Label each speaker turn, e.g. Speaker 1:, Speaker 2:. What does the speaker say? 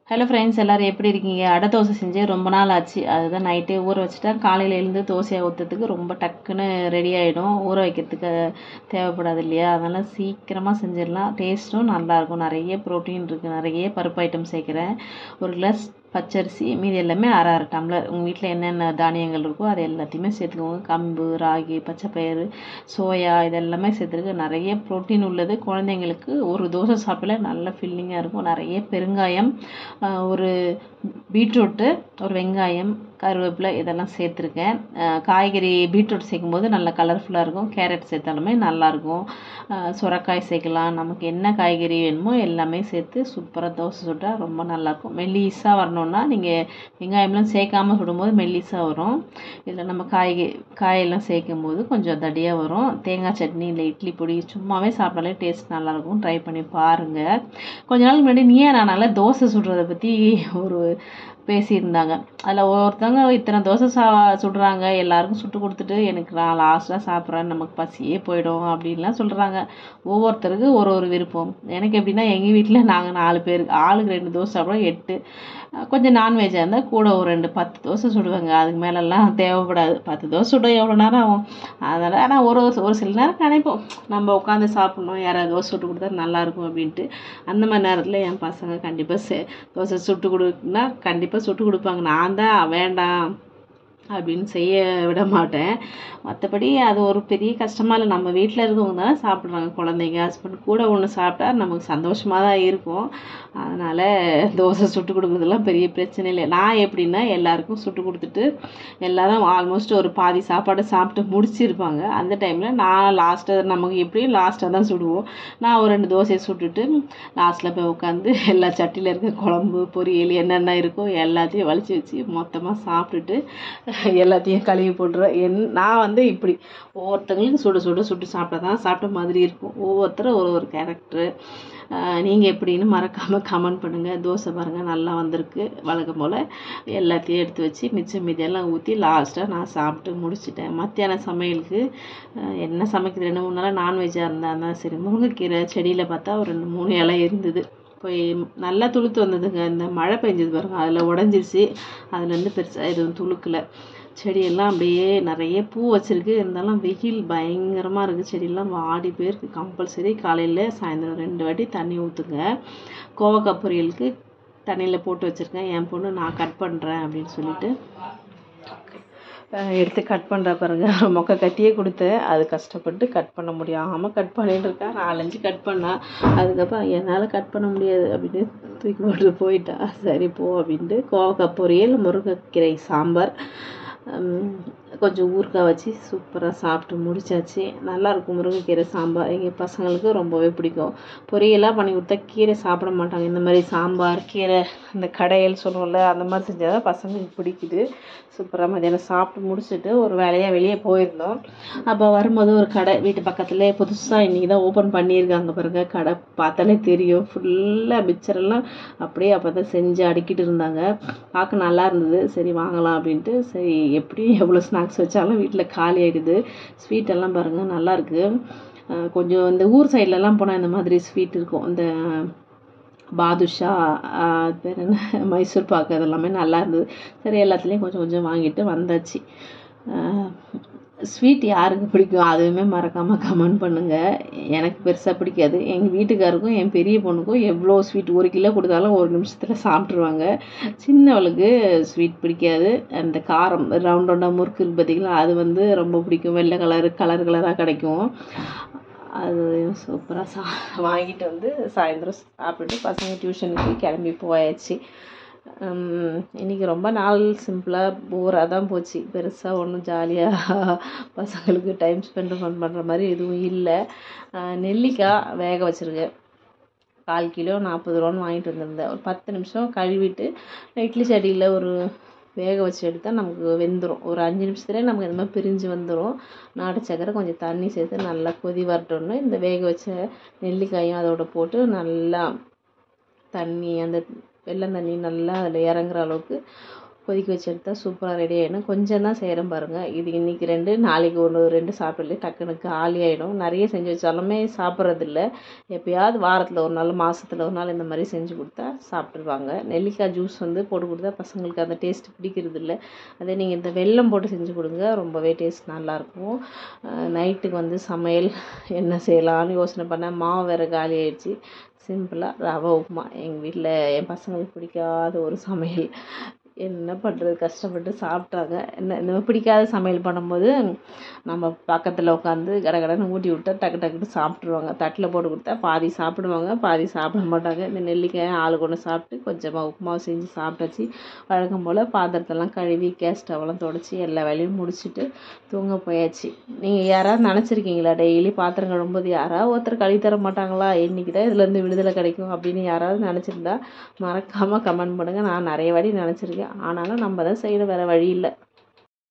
Speaker 1: Hello friends, எல்லோரும் எப்படி இருக்கீங்க? அடை தோசை செஞ்சு ரொம்ப நாள் ஆச்சு. அதுதான் நைட்டே ஊற வச்சுட்டா காலையில் எழுந்து தோசையை ஊற்றுறதுக்கு ரொம்ப டக்குன்னு ரெடி ஆகிடும். ஊற வைக்கிறதுக்கு தேவைப்படாது இல்லையா? அதனால் சீக்கிரமாக செஞ்சிடலாம். டேஸ்ட்டும் நல்லாயிருக்கும். நிறைய ப்ரோட்டீன் இருக்குது. நிறைய பருப்பு ஐட்டம் சேர்க்குறேன். ஒரு கிளாஸ் பச்சரிசி, மீதி எல்லாமே அரை அரை டம்ளர். உங்கள் வீட்டில் என்னென்ன தானியங்கள் இருக்கோ அது எல்லாத்தையுமே சேர்த்துக்கோங்க. கம்பு, ராகி, பச்சைப்பயிறு, சோயா இதெல்லாமே சேர்த்துருக்கு. நிறைய ப்ரோட்டீன் உள்ளது. குழந்தைங்களுக்கு ஒரு தோசை சாப்பிட நல்ல ஃபில்லிங்காக இருக்கும். நிறைய பெருங்காயம், ஒரு பீட்ரூட்டு, ஒரு வெங்காயம், கருவேப்பிலை இதெல்லாம் சேர்த்துருக்கேன். காய்கறி பீட்ரூட் சேர்க்கும்போது நல்லா கலர்ஃபுல்லாக இருக்கும். கேரட் சேர்த்தாலுமே நல்லாயிருக்கும். சுரைக்காய் சேர்க்கலாம். நமக்கு என்ன காய்கறி வேணுமோ எல்லாமே சேர்த்து சூப்பராக தோசை சுட்டால் ரொம்ப நல்லாயிருக்கும். மெல்லிஸாக வரணுன்னா நீங்கள் வெங்காயம்லாம் சேர்க்காமல் சுடும்போது மெல்லிஸாக வரும். இதில் நம்ம காயெல்லாம் சேர்க்கும் போது கொஞ்சம் தடியாக வரும். தேங்காய் சட்னி இல்லை இட்லி பொடி சும்மாவே சாப்பிட்டாலே டேஸ்ட் நல்லாயிருக்கும். ட்ரை பண்ணி பாருங்கள். கொஞ்ச நாள் முன்னாடி நீயா நானால தோசை சுடுறதை பற்றி ஒரு பேசியிருந்தாங்க. அதில் ஒருத்தவங்க இத்தனை தோசை சுடுறாங்க, எல்லாருக்கும் சுட்டு கொடுத்துட்டு எனக்கு நான் லாஸ்ட்டாக சாப்பிட்றேன், நமக்கு பசியே போயிடும் அப்படின்லாம் சொல்கிறாங்க. ஒவ்வொருத்தருக்கு ஒரு ஒரு விருப்பம். எனக்கு எப்படின்னா, எங்கள் வீட்டில் நாங்கள் 4 பேர், ஆளுக்கு 2 தோசை சாப்பிடுவோம். 8. கொஞ்சம் நான்வெஜ்ஜாக இருந்தால் கூட ஒரு 10 தோசை சுடுவாங்க. அதுக்கு மேலெல்லாம் தேவைப்படாது. 10 தோசை சுட எவ்வளோ நேரம் ஆகும்? அதனால் ஆனால் ஒரு சில நேரம் நினைப்போம், நம்ம உட்காந்து சாப்பிட்ணும், யாராவது தோசை சுட்டு கொடுத்தா நல்லாயிருக்கும் அப்படின்ட்டு. அந்த மாதிரி நேரத்தில் என் பசங்க கண்டிப்பாக தோசை சுட்டு கொடுக்குன்னா கண்டிப்பாக சுட்டு கொடுப்பாங்க. நான் தான் வேண்டாம் அப்படின்னு செய்ய விட மாட்டேன். மற்றபடி அது ஒரு பெரிய கஷ்டமாக இல்லை. நம்ம வீட்டில் இருக்கவங்க தானே சாப்பிட்றாங்க. குழந்தைங்க, ஹஸ்பண்ட் கூட ஒன்று சாப்பிட்டா நமக்கு சந்தோஷமாக தான் இருக்கும். அதனால் தோசை சுட்டு கொடுக்குறதுலாம் பெரிய பிரச்சனை இல்லை. நான் எப்படின்னா, எல்லாருக்கும் சுட்டு கொடுத்துட்டு எல்லோரும் ஆல்மோஸ்ட் ஒரு பாதி சாப்பாடு சாப்பிட்டு முடிச்சிருப்பாங்க. அந்த டைமில் நான் லாஸ்ட்டாக, நமக்கு எப்படியும் லாஸ்ட்டாக தான் சுடுவோம், நான் ஒரு 2 தோசையை சுட்டுட்டு லாஸ்ட்டில் போய் உட்காந்து எல்லா சட்டியில் இருக்க குழம்பு, பொரியல் என்னென்ன இருக்கோ எல்லாத்தையும் வலிச்சு வச்சு மொத்தமாக சாப்பிட்டுட்டு எல்லாத்தையும் கழுவி போட்டுருவேன். நான் இப்படி ஒவ்வொருத்தங்களுக்கும் சுட்டு சாப்பிட்டா தான் சாப்பிட்ட மாதிரி இருக்கும். ஒவ்வொருத்தரும் ஒரு கேரக்டரு. நீங்கள் எப்படின்னு மறக்காமல் கமெண்ட் பண்ணுங்கள். தோசை பாருங்கள் நல்லா வந்திருக்கு. வழக்கம் போல் எல்லாத்தையும் எடுத்து வச்சு மிச்சம் மீதியெல்லாம் ஊற்றி லாஸ்ட்டாக நான் சாப்பிட்டு முடிச்சிட்டேன். மத்தியான சமையலுக்கு என்ன சமைக்குது, 2-3 நாளாக நான்வெஜ்ஜாக இருந்தால் சரி. முருங்கைக்கீரை செடியில் பார்த்தா ஒரு 2-3 இலை இருந்தது. போய் நல்லா துளுத்து வந்ததுங்க. இந்த மழை பெஞ்சது பாருங்கள், அதில் உடஞ்சிருச்சு. அதுலேருந்து பெருசாக எதுவும் துளுக்கலை. செடியெல்லாம் அப்படியே நிறைய பூ வச்சுருக்கு. இருந்தாலும் வெயில் பயங்கரமாக இருக்குது. செடியெல்லாம் வாடி போயிருக்கு. கம்பல்சரி காலையில் சாயந்தரம் 2 வாட்டி தண்ணி ஊற்றுங்க. கோவக்காய் பொரியலுக்கு தண்ணியில் போட்டு வச்சுருக்கேன். என் பொண்ணு நான் கட் பண்ணுறேன் அப்படின்னு சொல்லிட்டு எடுத்து கட் பண்ணுற பாருங்கள். மொக்கை கட்டியே கொடுத்தேன். அது கஷ்டப்பட்டு கட் பண்ண முடியாமல் கட் பண்ணிட்டு இருக்கேன். 4-5 கட் பண்ணா. அதுக்கப்புறம் என்னால் கட் பண்ண முடியாது அப்படின்னு தூக்கி போட்டு போயிட்டா. சரி போ அப்படின்ட்டு கோவக்காய் பொரியல், முருங்கைக்கீரை சாம்பார், கொஞ்சம் ஊறுகாய் வச்சு சூப்பராக சாப்பிட்டு முடிச்சாச்சு. நல்லாயிருக்கும் முருங்கைக்கீரை சாம்பார். எங்கள் பசங்களுக்கு ரொம்பவே பிடிக்கும். பொரியலாக பண்ணி கொடுத்தா கீரை சாப்பிட மாட்டாங்க. இந்த மாதிரி சாம்பார், கீரை, இந்த கடையல் சொல்லுவோம்ல, அந்த மாதிரி செஞ்சால் தான் பசங்களுக்கு பிடிக்குது. சூப்பராக மதியானம் சாப்பிட்டு முடிச்சுட்டு ஒரு வேலையாக வெளியே போயிருந்தோம். அப்போ வரும்போது ஒரு கடை வீட்டு பக்கத்தில் புதுசாக இன்றைக்கி தான் ஓப்பன் பண்ணியிருக்காங்க பாருங்க. கடை பார்த்தாலே தெரியும். ஃபுல்லாக மிக்சரெல்லாம் அப்படியே அப்போ தான் செஞ்சு அடுக்கிட்டு இருந்தாங்க. பார்க்க நல்லா இருந்தது. சரி வாங்கலாம் அப்படின்ட்டு. சரி எப்படியும் எவ்வளோ ஸ்நாக்ஸ் வச்சாலும் வீட்டில் காலி ஆகிடுது. ஸ்வீட்டெல்லாம் பாருங்கள் நல்லாயிருக்கு. கொஞ்சம் இந்த ஊர் சைட்லலாம் போனால் இந்த மாதிரி ஸ்வீட் இருக்கும். இந்த பாதுஷா, பேர் என்ன, மைசூர் பாக்கு, அதெல்லாமே நல்லா இருந்தது. சரி எல்லாத்துலேயும் கொஞ்சம் கொஞ்சம் வாங்கிட்டு வந்தாச்சு. ஸ்வீட் யாருக்கு பிடிக்கும் அதுவுமே மறக்காமல் கமெண்ட் பண்ணுங்கள். எனக்கு பெருசாக பிடிக்காது. எங்கள் வீட்டுக்காருக்கும் என் பெரிய பொண்ணுக்கும் எவ்வளோ ஸ்வீட் 1 கிலோ கொடுத்தாலும் 1 நிமிஷத்தில் சாப்பிட்ருவாங்க. சின்னவளுக்கு ஸ்வீட் பிடிக்காது. அந்த காரம் ரவுண்டாக முறுக்கு இருக்குது பார்த்திங்களா, அது ரொம்ப பிடிக்கும். வெள்ளை கலராக கிடைக்கும். அது சூப்பராக வாங்கிட்டு சாயந்தரம் சாப்பிட்டு பசங்க டியூஷனுக்கு கிளம்பி போயாச்சு. இன்றைக்கி ரொம்ப நாள் சிம்பிளாக போராக தான் போச்சு. பெருசாக ஒன்றும் ஜாலியாக பசங்களுக்கு டைம் ஸ்பெண்ட் பண்ணுற மாதிரி எதுவும் இல்லை. நெல்லிக்காய் வேக வச்சுருக்கேன். 1/4 கிலோ 40 ரூபான்னு வாங்கிட்டு வந்திருந்தேன். ஒரு 10 நிமிஷம் கழுவிட்டு இட்லி சட்டியில் ஒரு வேக வச்சு எடுத்தால் நமக்கு வெந்துடும். ஒரு 5 நிமிஷத்துலேயே நமக்கு இந்த மாதிரி பிரிஞ்சு வந்துடும். நாட்டு சக்கரை கொஞ்சம் தண்ணி சேர்த்து நல்லா கொதி வரட்டோன்னு இந்த வேக வச்ச நெல்லிக்காயும் அதோட போட்டு நல்லா தண்ணி, அந்த வெல்லம் தண்ணி நல்லா அதில் இறங்குற அளவுக்கு கொதிக்க வச்சு எடுத்தால் சூப்பராக ரெடி ஆகிடும். கொஞ்சம் தான் செய்கிறேன் பாருங்கள். இது இன்றைக்கி 2, நாளைக்கு 1, 2 சாப்பிடலே டக்குனு காலி ஆகிடும். நிறைய செஞ்சு வச்சாலுமே சாப்பிட்றதில்ல. எப்போயாவது வாரத்தில் ஒரு நாள், மாதத்தில் ஒரு நாள் இந்த மாதிரி செஞ்சு கொடுத்தா சாப்பிட்ருவாங்க. நெல்லிக்காய் ஜூஸ் வந்து போட்டு கொடுத்தா பசங்களுக்கு அந்த டேஸ்ட் பிடிக்கிறதில்ல. அதே நீங்கள் இந்த வெல்லம் போட்டு செஞ்சு கொடுங்க, ரொம்பவே டேஸ்ட் நல்லாயிருக்கும். நைட்டுக்கு வந்து சமையல் என்ன செய்யலான்னு யோசனை பண்ணேன். மாவு வேறு காலி ஆயிடுச்சு. சிம்பிளாக ரவை உப்புமா. எங்கள் வீட்டில் என் பசங்களுக்கு பிடிக்காத ஒரு சமையல். என்ன பண்ணுறது, கஷ்டப்பட்டு சாப்பிட்டாங்க. இந்த பிடிக்காத சமையல் பண்ணும்போது நம்ம பக்கத்தில் உட்காந்து கடகடன்னு ஊட்டி விட்டா டக்குன்னு சாப்பிட்ருவாங்க. தட்டில் போட்டு கொடுத்தா பாதி சாப்பிடுவாங்க, பாதி சாப்பிட மாட்டாங்க. இந்த நெல்லிக்காயை ஆளுக்கு ஒன்று சாப்பிட்டு கொஞ்சமாக உப்புமாவை செஞ்சு சாப்பிட்டாச்சு. வழக்கம் போல் பாத்திரத்தெல்லாம் கழுவி கேஸ் ஸ்டவ்லாம் தொடச்சி எல்லா வேலையும் முடிச்சுட்டு தூங்க போயாச்சு. நீங்கள் யாராவது நினச்சிருக்கீங்களா, டெய்லி பாத்திரம் கழுவும்போது யாராவது ஒருத்தர் கழுவி தர மாட்டாங்களா, இன்றைக்கி தான் இதுலேருந்து விடுதலை கிடைக்கும் அப்படின்னு யாராவது நினச்சிருந்தா மறக்காமல் கமெண்ட் பண்ணுங்கள். நான் நிறைய வாட்டி நினச்சிருக்கேன். ஆனாலும் நம்ம தான் செய்யணும், வேறு வழி இல்லை.